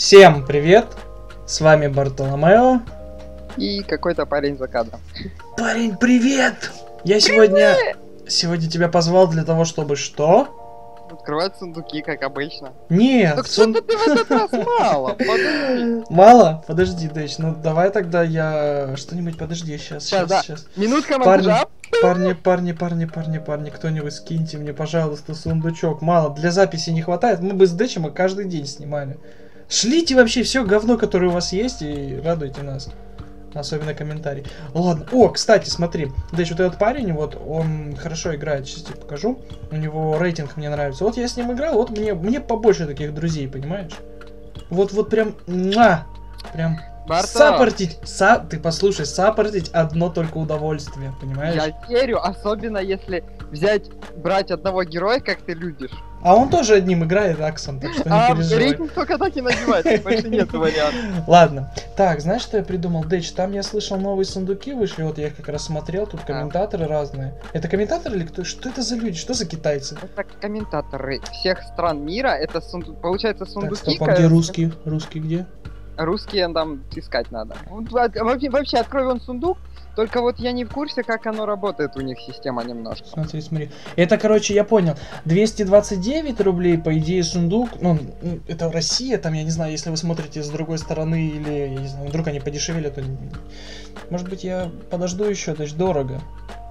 Всем привет! С вами Бартоломео. И какой-то парень за кадром. Парень, привет! Я сегодня тебя позвал для того, чтобы что? Открывать сундуки, как обычно. Нет, Так что-то ты в этот раз мало, подожди. Мало? Подожди, Дэч, ну давай тогда я что-нибудь, подожди, сейчас. Минутка монтажа. Парни, кто-нибудь скиньте мне, пожалуйста, сундучок. Мало, для записи не хватает, мы бы с Дэчем и каждый день снимали. Шлите вообще все говно, которое у вас есть, и радуйте нас. Особенно комментарий. Ладно. О, кстати, смотри. Дэч, вот этот парень, вот, он хорошо играет. Сейчас тебе покажу. У него рейтинг мне нравится. Вот я с ним играл, вот мне побольше таких друзей, понимаешь? Вот прям... Прям... Саппортить, ты послушай, саппортить одно только удовольствие, понимаешь? Я верю, особенно если брать одного героя, как ты любишь. А он тоже одним играет, Аксом, так что не переживай. Рейтинг только так и набивается, больше нет вариантов. Ладно, так, знаешь, что я придумал? Дэч, там я слышал, новые сундуки вышли, вот я их как раз смотрел, тут комментаторы разные. Это комментаторы или кто? Что это за люди? Что за китайцы? Это комментаторы всех стран мира, это получается сундуки. Так, стоп, а где русские? Русские где? Русские там искать надо. Вообще, открой вон сундук, только вот я не в курсе, как оно работает, у них система немножко. Смотри. Это, короче, я понял. 229 рублей, по идее, сундук. Ну, это Россия, там, я не знаю, если вы смотрите с другой стороны, или, я не знаю, вдруг они подешевели, то... Может быть, я подожду еще, то есть дорого.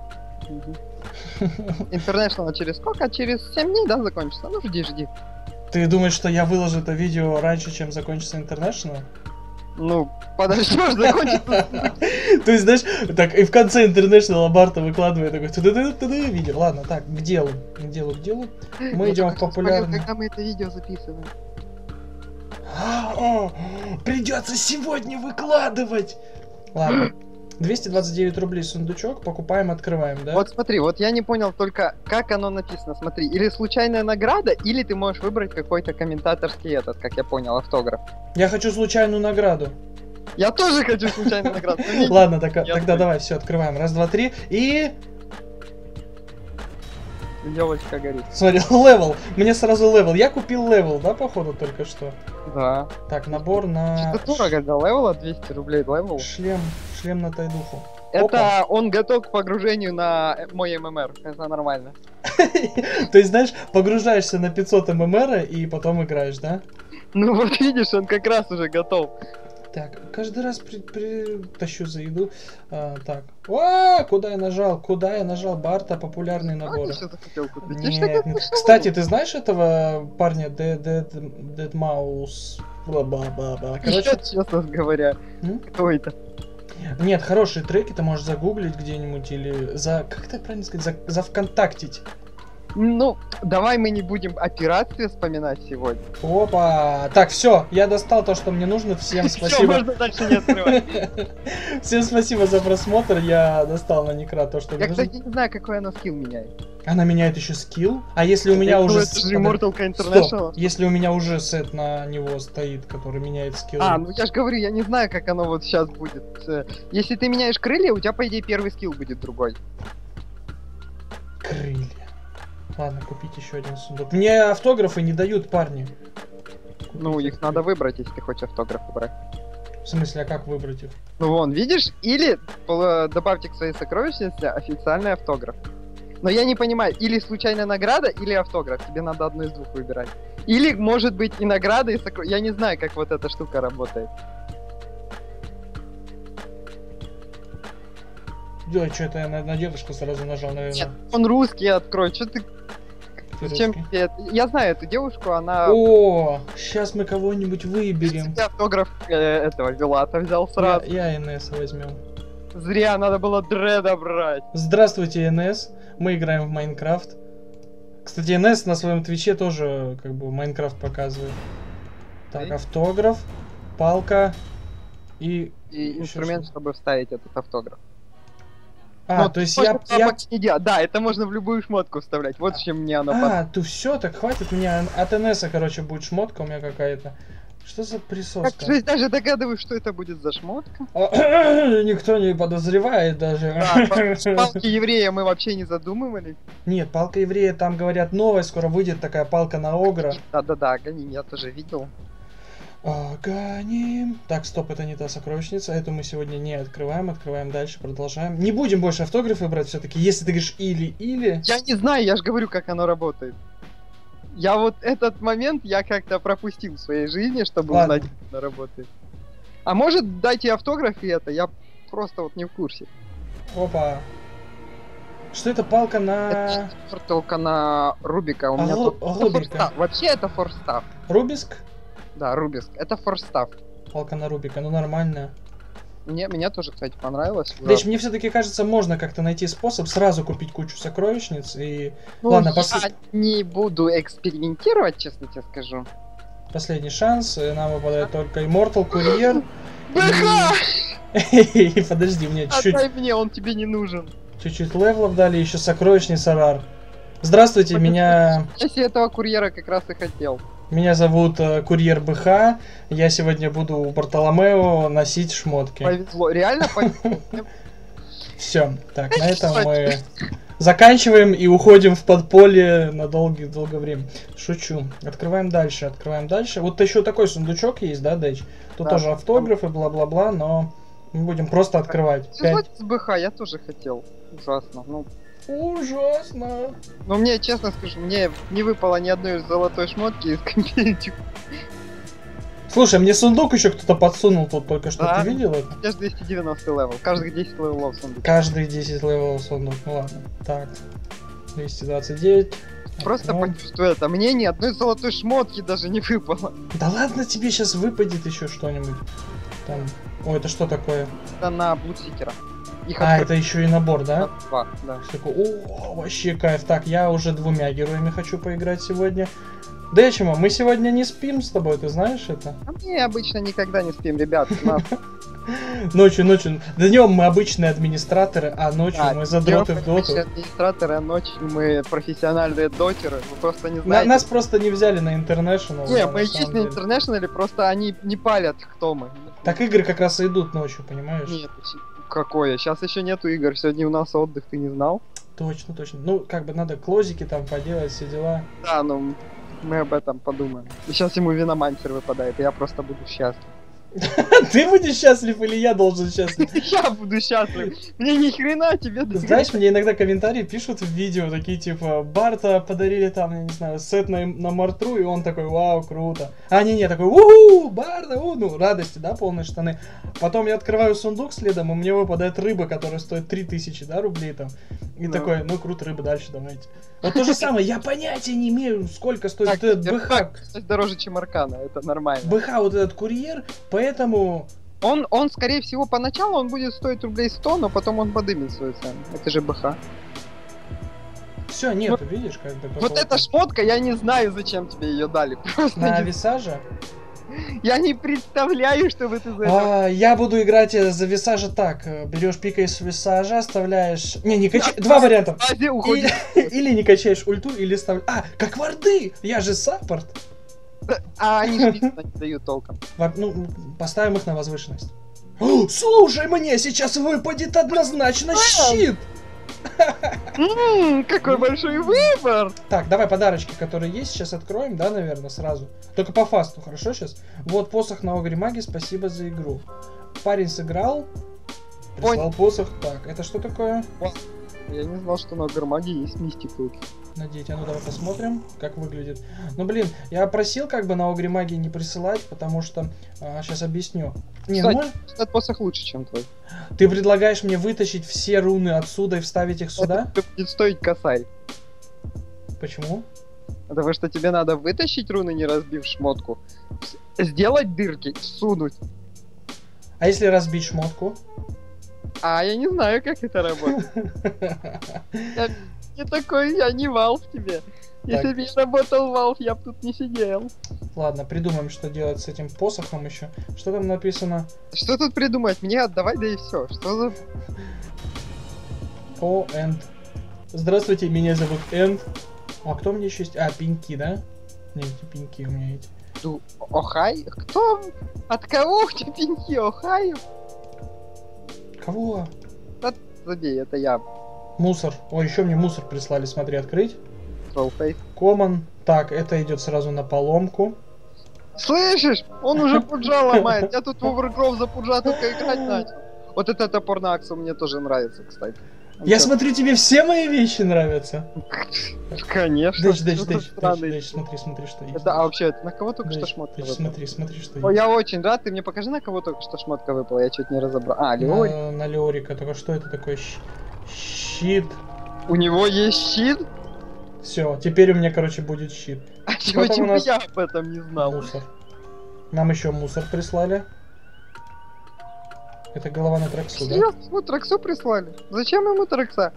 International через сколько? Через 7 дней, да, закончится? Ну, жди. Ты думаешь, что я выложу это видео раньше, чем закончится International? Ну, подождешь, закончится. То есть, знаешь, так и в конце International Барта выкладывает такой видео. Ладно, так, к делу. Мы идем в популярный. Когда мы это видео записываем? Придется сегодня выкладывать. Ладно. 229 рублей сундучок, покупаем, открываем, да? Вот смотри, вот я не понял только, как оно написано, смотри, или случайная награда, или ты можешь выбрать какой-то комментаторский как я понял, автограф. Я хочу случайную награду. Я тоже хочу случайную награду. Ладно, тогда давай, все, открываем. Раз, два, три, и... Елочка горит. Смотри, левел. Мне сразу левел. Я купил левел, да, походу, только что? Да. Так, набор на... Что-то дорого для левела, 200 рублей левел. Шлем на тайдуху. Это он готов к погружению на мой ММР. Это нормально. То есть, знаешь, погружаешься на 500 ММР и потом играешь, да? Ну вот видишь, он как раз уже готов. Так, каждый раз тащу за еду. Так. Куда я нажал? Барта, популярный набор. Кстати, ты знаешь этого парня Dead Mouse? Короче, честно говоря, кто это? Нет, хорошие треки ты можешь загуглить где-нибудь или как это правильно сказать, за ВКонтактить. Ну, давай мы не будем о пиратстве вспоминать сегодня. Опа! Так, все, я достал то, что мне нужно. Всем спасибо. Всё, можно дальше не открывать. Всем спасибо за просмотр. Я достал на Некра то, что мне нужно. Я, кстати, не знаю, какой она скилл меняет. Она меняет еще скилл? А если у меня уже... Это же Immortal International. Если у меня уже сет на него стоит, который меняет скилл. Ну я же говорю, я не знаю, как оно вот сейчас будет. Если ты меняешь крылья, у тебя, по идее, первый скилл будет другой. Крылья. Ладно, купить еще один сундук. Мне автографы не дают, парни. Ну, их надо выбрать, если ты хочешь автограф брать. В смысле, а как выбрать их? Ну вон, видишь? Или добавьте к своей сокровищнице официальный автограф. Но я не понимаю, или случайная награда, или автограф. Тебе надо одно из двух выбирать. Или, может быть, и награда, и сокровищница. Я не знаю, как вот эта штука работает. Что это я на девушку сразу нажал, наверное. Нет, он русский, открой. Что ты... Зачем тебе... Я знаю эту девушку, она... О, сейчас мы кого-нибудь выберем. Я автограф этого Вилата взял сразу. Я НС возьмем. Зря, надо было Дреда брать. Здравствуйте, НС. Мы играем в Майнкрафт. Кстати, НС на своем твиче тоже как бы Майнкрафт показывает. Так, автограф, палка и инструмент, чтобы вставить этот автограф. То есть Да, это можно в любую шмотку вставлять. Вот чем мне оно то все, так хватит меня. От НСа, короче, будет шмотка у меня какая-то. Что за присоска? Как даже догадываюсь, что это будет за шмотка. Никто не подозревает даже. Палки еврея мы вообще не задумывали. Нет, палка еврея, там говорят, новая скоро выйдет такая палка на огра. Да, гони, я тоже видел. Огоним. Так, стоп, это не та сокровищница. Эту мы сегодня не открываем. Открываем дальше, продолжаем. Не будем больше автографы брать все-таки. Если ты говоришь или-или... Я не знаю, я же говорю, как оно работает. Я вот этот момент я как-то пропустил в своей жизни, чтобы Ладно. узнать, как оно работает. А может дайте автограф и это, я просто вот не в курсе. Опа. Что это, палка на... Это только на Рубика, у меня тут... Рубика. Форстав. Вообще это форстав. Рубиск? Да, Рубиск, это форстав. Палка на Рубика, ну нормально. Мне тоже, кстати, понравилось. Дальше, мне все-таки кажется, можно как-то найти способ сразу купить кучу сокровищниц и... Ну, Ладно, я не буду экспериментировать, честно тебе скажу. Последний шанс. Нам выпадает только Immortal Courier. БХ! И подожди, мне чуть-чуть... Отдай мне, он тебе не нужен. Чуть-чуть левелов дали, еще сокровищница рар. Здравствуйте, меня Этого курьера как раз и хотел. зовут Курьер БХ. Я сегодня буду у Бартоломео носить шмотки. Повезло, реально повезло. Все, так, на этом мы заканчиваем и уходим в подполье на долгое время. Шучу. Открываем дальше. Вот еще такой сундучок есть, да, Дэч? Тут Да. тоже автографы, бла-бла-бла, но мы будем просто открывать. Сюжет с БХ я тоже хотел. Ужасно. Ужасно. Но мне, честно скажу, мне не выпало ни одной золотой шмотки из компьютера. Слушай, мне сундук еще кто-то подсунул тут только что. Да. Ты видел это? Сейчас 290 левел. Каждых 10 левелов сундук. Каждые 10 левелов сундук. Ну ладно. Так. 229. Просто Ну, почувствуй это. Мне ни одной золотой шмотки даже не выпало. да ладно, тебе сейчас выпадет еще что-нибудь. Там. Ой, это что такое? Это на Блудсикера. Их А, открыто это еще и набор, да? 2, да. Такой, о, вообще кайф. Так, я уже 2 героями хочу поиграть сегодня. Дэчимо, мы сегодня не спим с тобой, ты знаешь это? А мы обычно никогда не спим, ребят. У нас Ночью. Днем мы обычные администраторы, а ночью мы задроты в доту. администраторы, а ночью мы профессиональные дотеры. Вы просто не знаете. Нас просто не взяли на International. Не, да, мы на есть самом на деле. International, просто они не палят, кто мы. Так игры как раз и идут ночью, понимаешь? Нет, какое? Сейчас еще нету игр, сегодня у нас отдых, ты не знал? Точно. Ну, как бы надо клозики там поделать, все дела. Да, ну мы об этом подумаем. И сейчас ему Виномансер выпадает, и я просто буду счастлив. Ты будешь счастлив или я должен счастлив? Я буду счастлив. Мне ни хрена тебе. Знаешь, мне иногда комментарии пишут в видео, такие типа, Барта подарили там, я не знаю, сет на Мартру, и он такой, вау, круто. А не, такой, у Барта, ну, радости, да, полные штаны. Потом я открываю сундук следом, и мне выпадает рыба, которая стоит 3000, да, рублей там. И Ну. такой, ну, круто, рыба, дальше давайте. Вот то же самое, я понятия не имею, сколько стоит Так, этот БХ. кстати, дороже, чем Аркана, это нормально. БХ, вот этот курьер, поэтому... Он, скорее всего, поначалу он будет стоить рублей 100, но потом он подымет свою цену. Это же БХ. Все, нету, видишь, как бы... Вот эта шмотка, я не знаю, зачем тебе ее дали. Просто На не- висаже? я не представляю, что вы ты за это... Я буду играть за висажа так. Берешь, пикаешь висажа, оставляешь... Не качай... Два варианта. Азе уходит. Или не качаешь ульту, или ставишь... как варды! Я же саппорт. А они же не дают толком. Ну, поставим их на возвышенность. Слушай, мне сейчас выпадет однозначно щит! Какой большой выбор! Так, давай подарочки, которые есть, сейчас откроем, да, наверное, сразу. Только по фасту, хорошо сейчас? Вот посох на Огре Маги, спасибо за игру. Парень сыграл, прислал посох. Так, это что такое? Я не знал, что на Гармаге есть мистик тут. Надеть, ну давай посмотрим, как выглядит. Ну блин, я просил как бы на Огре Маги не присылать, потому что... сейчас объясню. Не, Кстати, ну, этот посох лучше, чем твой. ты предлагаешь мне вытащить все руны отсюда и вставить их сюда? Это будет стоить косарь. Почему? Потому что тебе надо вытащить руны, не разбив шмотку, сделать дырки, сунуть. А если разбить шмотку? А я не знаю, как это работает. Я не такой, я не Valve тебе. Если бы я работал в Valve, я бы тут не сидел. Ладно, придумаем, что делать с этим посохом еще. Что там написано? Что тут придумать? Мне отдавай, да и все. Что за... О, Энд. Здравствуйте, меня зовут Энд. А кто мне еще есть? Пеньки, да? Не, эти пеньки у меня эти. Охай? Кто? От кого у тебя пеньки? Охай? Кого? Забей, это я. Мусор. О, еще мне мусор прислали, смотри, открыть. Trollface. Common. Так, это идет сразу на поломку. Слышишь? Он уже пуджа ломает. Я тут в Overgrowth за пуджа только играть начал. Вот это топор на Аксу мне тоже нравится, кстати. Я смотрю, тебе все мои вещи нравятся. Конечно. Дэч, смотри, что есть. А вообще, это на кого только что шмотка Дэч, выпала? смотри, что Ой, есть. я очень рад, ты мне покажи, на кого только что шмотка выпала, я чуть не разобрал. А, Леори. На Леорика, только что это такое? Щит. У него есть щит? Все, теперь у меня, короче, будет щит. А Потом почему у нас я об этом не знал? Мусор. Нам еще мусор прислали. Это голова на Траксу, да? Серьезно? Вот Траксу прислали. Зачем ему Тракса?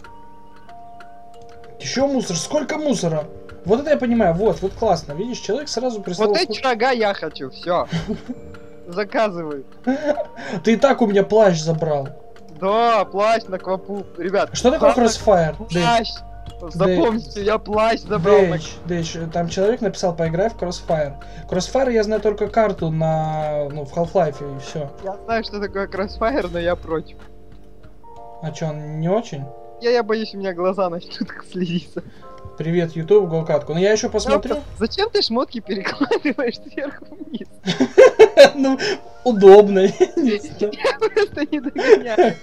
Еще мусор. Сколько мусора? Вот это я понимаю. Вот классно. Видишь, человек сразу прислал... Вот эти рога я хочу, все. Заказывай. Ты и так у меня плащ забрал. Да, плащ на квапу. Ребят, Что такое Crossfire? плащ? Запомните, я плащ забрал. Дэйч, там человек написал, поиграй в Crossfire. Crossfire я знаю только карту на, в Half-Life и все. Я знаю, что такое Crossfire, но я против. А что, он не очень? Я боюсь, у меня глаза начнут слезиться. Привет, YouTube, голкатку. Но я еще посмотрю. Зачем ты шмотки перекладываешь сверху вниз? Ну, удобно. Я просто не догоняю.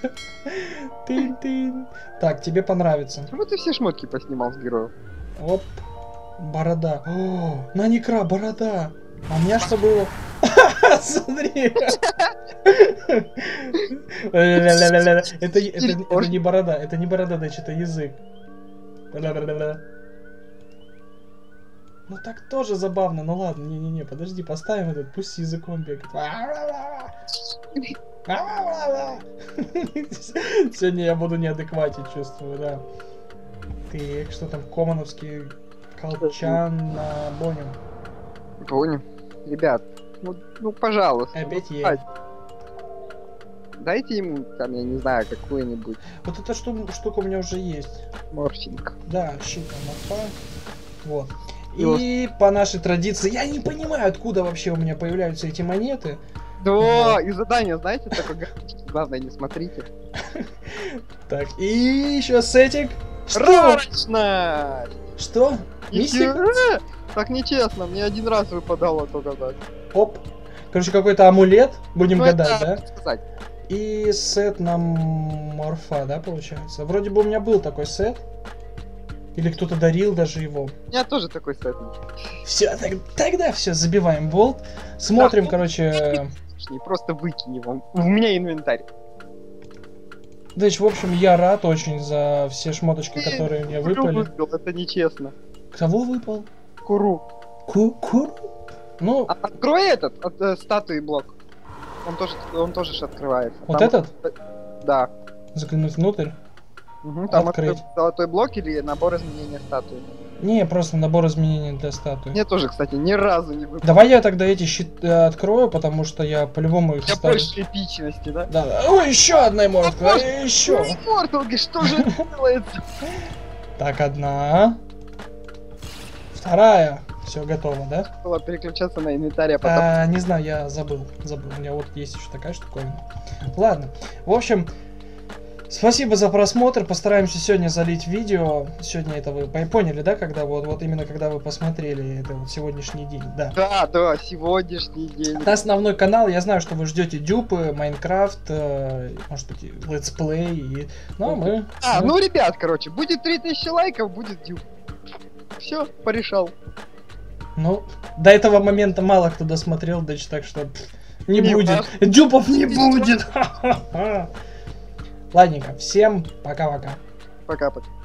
Так, тебе понравится. Почему ты все шмотки поснимал с героев? Оп, борода. О, на Некра борода. А у меня что было? Смотри. Это не борода, Дэч, это язык. Ну так тоже забавно, ну ладно, не-не-не, подожди, поставим этот, пусть с языком бегает. Сегодня я буду неадекватен, чувствую, да. Ты, что там, Комановский колчан на Боню? Понял. Ребят, ну пожалуйста. Опять есть. Дайте ему, там, я не знаю, какую-нибудь. Вот эта штука у меня уже есть. Морфинг. Да, щита морфа. Вот. И по нашей традиции, я не понимаю, откуда вообще у меня появляются эти монеты. Да, и задание, знаете, такое, главное, не смотрите. Так, и еще сетик. Что? Что? Мистика? Так нечестно, мне один раз выпадало только так. Оп. Короче, какой-то амулет, будем гадать, да? Сказать. И сет на морфа, да, получается? Вроде бы у меня был такой сет. Или кто-то дарил даже его. У меня тоже такой сет. Все, тогда все, забиваем болт. Смотрим, да, короче... Просто выкинь его. У меня инвентарь. Дэйч, в общем, я рад очень за все шмоточки, которые мне выпали. Выпал, это нечестно. Кого выпал? Куру. Куру? Ну... Открой этот, от статуи блок. Он тоже ж открывается. Вот там этот? Да. Заглянуть внутрь? Угу, там Открыть. золотой блок или набор изменения статуи. Не, просто набор изменений для статуи. Мне тоже, кстати, ни разу не выпало. Давай я тогда эти щиты открою, потому что я по-любому их Для оставлю. больше эпичности, да? Да. Ой, еще одна иммортка, еще. Имморталки, что же это делается? Так, одна. Вторая. Все, готово, да? Было переключаться на инвентарь, а потом... Не знаю, я забыл. У меня вот есть еще такая штуковина. Ладно. В общем, спасибо за просмотр. Постараемся сегодня залить видео. Сегодня это вы поняли, да, когда вот именно когда вы посмотрели, это вот сегодняшний день, да. Да, сегодняшний день. Это основной канал. Я знаю, что вы ждете дюпы, Майнкрафт, может быть, летсплей. И... Ну, мы... Ну, ребят, короче, будет 3000 лайков, будет дюп. Все, порешал. Ну, до этого момента мало кто досмотрел, Дэйч, так что не будет. Важно. Дюпов не будет. Ладненько, всем пока-пока. Пока-пока.